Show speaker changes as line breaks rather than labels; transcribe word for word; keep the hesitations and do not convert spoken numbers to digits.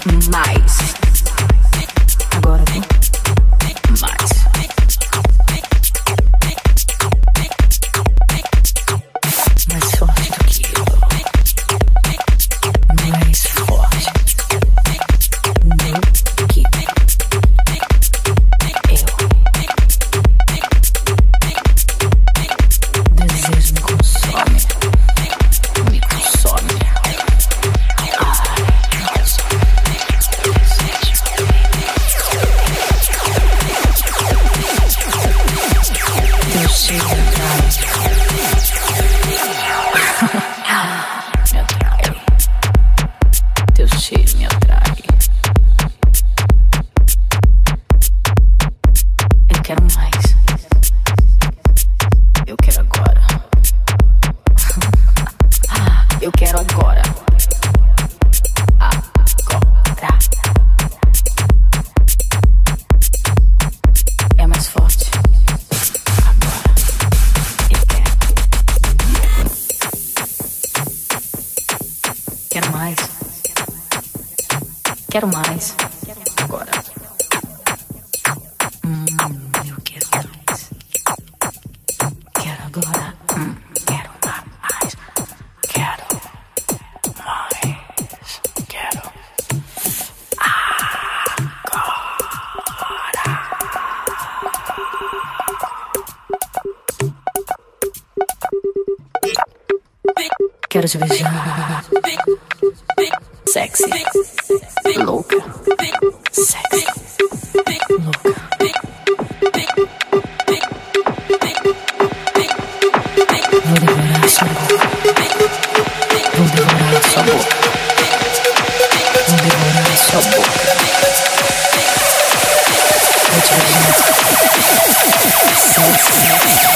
mais. Agora vem mais. Mais forte do que eu. Mais forte do que eu. Desejo me consome. Me consome. Deus chega atrás. Me atrai. Deus cheio me atrai. Eu quero mais. Eu quero agora. Eu quero agora. Agora. É mais forte. Agora. Eu quero. Quero mais. Quero mais. Agora. Hum, eu quero mais. Quero agora. Hum, quero mais. Quero mais. Quero agora. Quero te beijar. Sexy. Louca. Sexy. Louca. Vou devorar sua boca. Vou devorar sua boca. Vou devorar sua boca. Vou te beijar. Sexy.